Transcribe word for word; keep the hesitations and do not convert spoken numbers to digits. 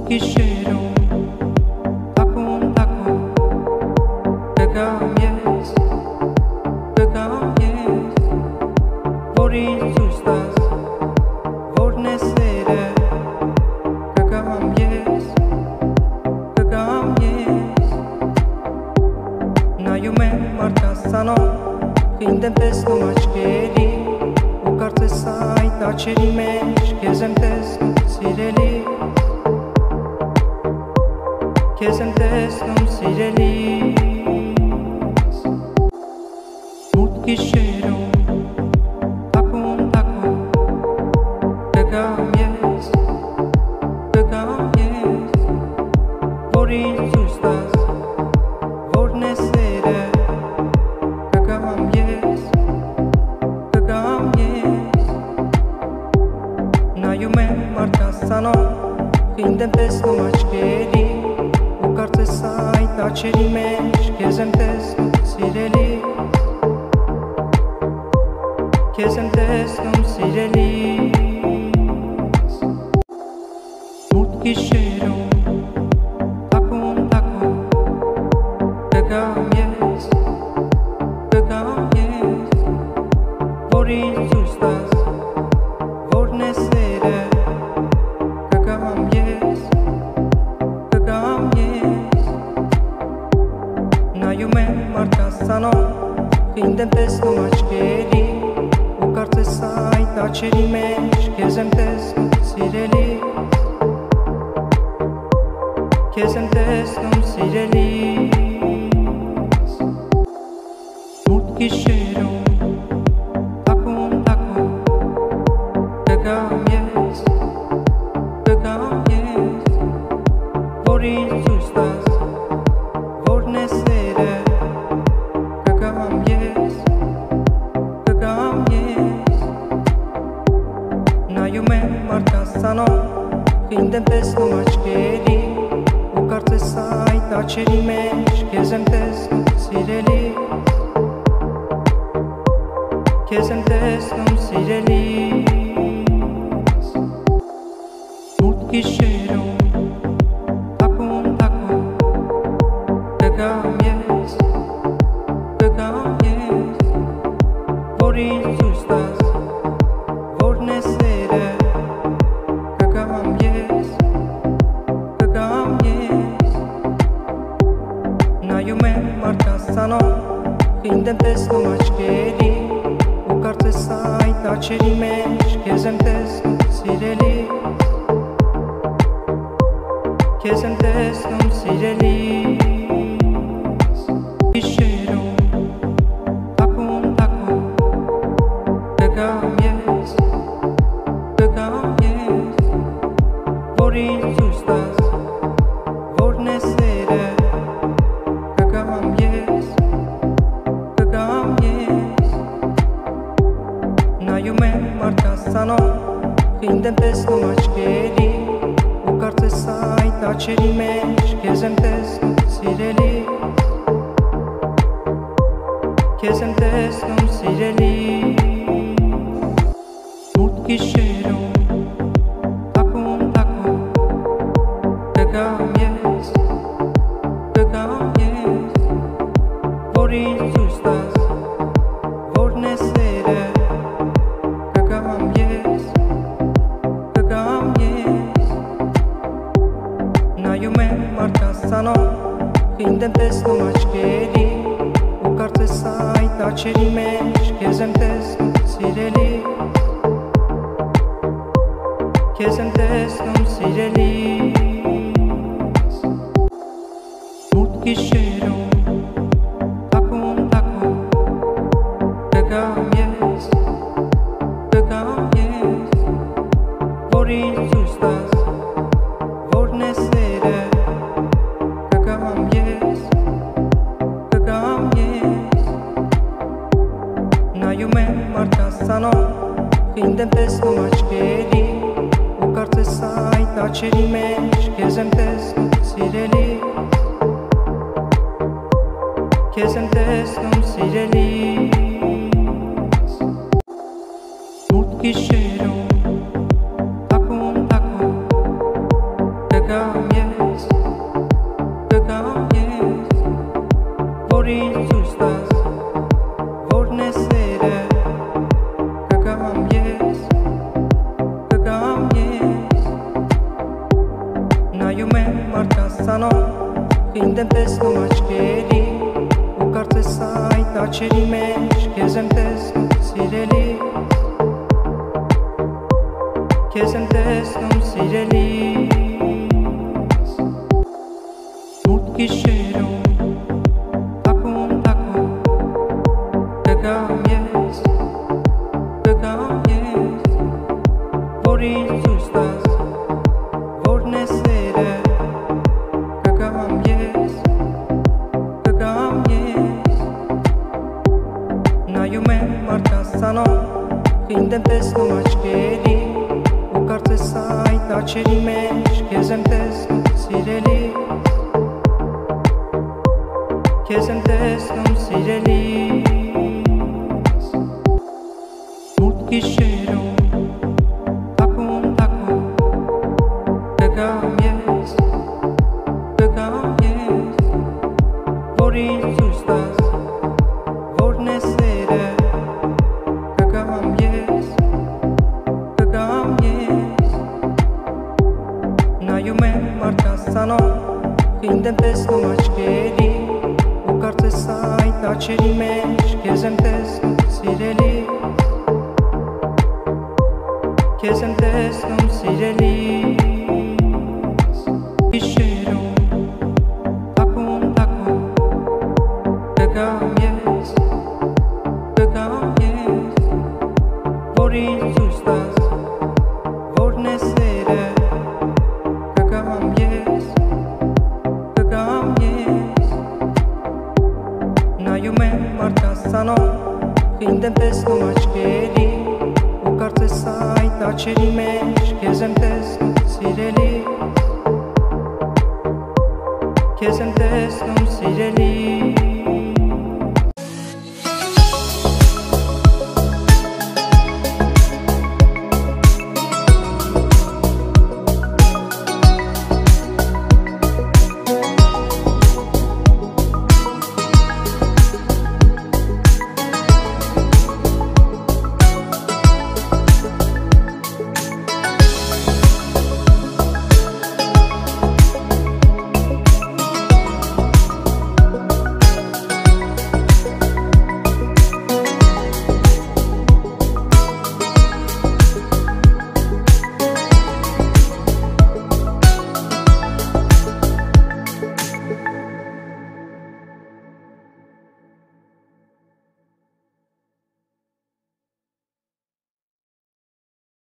ghișerul, acum, acum, pegam jest, pegam jest, ori sustas, ori nesere, pegam jest, pegam jest, na jume marta sano, când împes nu mașcheri, o carte sai taceri meș, chezem tes, sireli. Chezem tes, nu sirelis. Mut ghișerul, acum, acum, pegam jest, pegam jest, ori sustas, ori nesere, pegam jest, pegam jest, na jume marta sano, când împes nu mașcheri, carte sai taceri meș, chezem tes, nu sirelis. Chezem tes, nu sirelis. Mut ghișerul, acum, acum, pegam jest, pegam jest, ori sustas, ori nesere, pegam jest, pegam jest, na jume marta sano, când împes nu mașcheri, o carte sai taceri meș, chezem tes, nu sirelis. Chezem tes, nu sirelis. Mut ghișerul, acum, acum, pegam jest, pegam jest, ori sustas, ori nesere, pegam jest, pegam jest, na jume marta sano, când împes nu mașcheri, o carte sai taceri meș, chezem tes, nu sirelis. Chezem tes, nu sirelis. Mut ghișerul, acum, acum, pegam jest, pegam jest, ori sustas, ori nesere, pegam jest, pegam jest, na jume marta sano, când împes nu mașcheri, o carte sai taceri meș, chezem tes, nu sirelis. Chezem tes, nu sirelis. Ghișerul, acum, acum, pegam jest, pegam jest, ori sustas, ori nesere, pegam jest, pegam jest, na jume marta sano, când împes nu mașcheri, o carte sai taceri meș, chezem tes, nu sirelis. Chezem tes, nu sirelis. Mut ghișerul, acum, acum, pegam jest, pegam jest, ori sustas, ori nesere, pegam jest, pegam jest, na jume marta sano, când împes nu mașcheri, o carte sai taceri meș, chezem tes, nu sirelis. Chezem tes, nu sirelis. Mut ghișerul, acum, acum, pegam jest, pegam jest, ori sustas, ori nesere, pegam jest, pegam jest, na jume marta sano, când împes nu mașcheri, o carte sai taceri meș, chezem tes, nu sirelis. Chezem tes, nu sirelis. Mut ghișerul, acum, acum, pegam Կգամ ես, կգամ ես, որ ինձ ցույց տաս, որն է սերը, կգամ ես, կգամ ես, նայում եմ մարդկանց ցանոթ, խինդ եմ տեսնում աչքերի, ու կարծես այդ աչքերի մեջ քեզ եմ տեսնում սիրելիս, քեզ եմ տեսնում սիրելիս, մութ գիշերում թաքուն թաքուն կգամ ես, կգամ ես, որ ինձ ցույց տաս, որն է սերը, կգամ ես, կգամ ես, նայում եմ մարդկանց ցանոթ, խինդ եմ տեսնում աչքերի, ու կարծես այդ աչքերի մեջ քեզ եմ տեսնում սիրելիս, քեզ եմ տեսնում սիրելիս, մութ գիշերում թաքուն թաքուն կգամ ես, կգամ ես, որ ինձ ցույց տաս, որն է սերը, կգամ ես, կգամ ես, նայում եմ մարդկանց ցանոթ, խինդ եմ տեսնում աչքերի, ու կարծես այդ աչքերի մեջ քեզ եմ տեսնում սիրելիս, քեզ եմ տեսնում սիրելիս, գիշերում թաքուն թաքուն կգամ ես, կգամ ես, որ ինձ ցույց տաս, որն է սերը, կգամ ես, կգամ ես, նայում եմ մարդկանց ցանոթ, խինդ եմ տեսնում աչքերի, ու կարծես այդ աչքերի մեջ քեզ եմ տեսնում սիրելիս, քեզ եմ տեսնում սիրելիս,